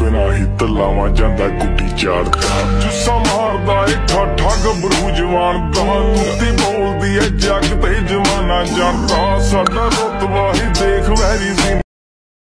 बिना ही तलावा जांदा गुड्डी चाड़दा जुस्सा मारदा ए ठाठा गबरू जवान दा तूती बोलदी ए जग ते जमाना जानदा साडा रुतबा ही देख वैरी